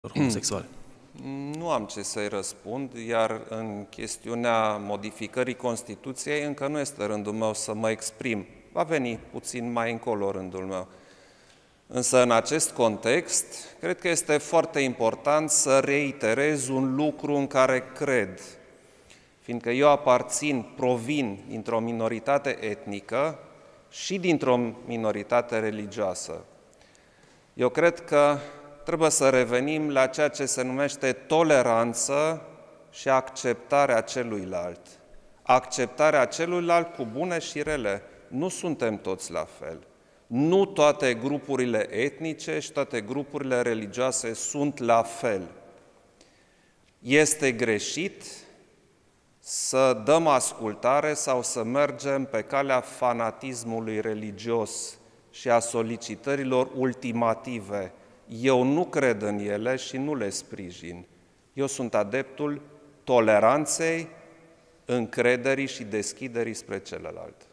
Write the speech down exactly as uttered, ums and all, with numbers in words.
homosexuale? Nu am ce să-i răspund, iar în chestiunea modificării Constituției încă nu este rândul meu să mă exprim. Va veni puțin mai încolo rândul meu. Însă, în acest context, cred că este foarte important să reiterez un lucru în care cred. Fiindcă eu aparțin, provin dintr-o minoritate etnică și dintr-o minoritate religioasă. Eu cred că trebuie să revenim la ceea ce se numește toleranță și acceptarea celuilalt. Acceptarea celuilalt cu bune și rele. Nu suntem toți la fel. Nu toate grupurile etnice și toate grupurile religioase sunt la fel. Este greșit să dăm ascultare sau să mergem pe calea fanatismului religios și a solicitărilor ultimative. Eu nu cred în ele și nu le sprijin. Eu sunt adeptul toleranței, încrederii și deschiderii spre celălalt.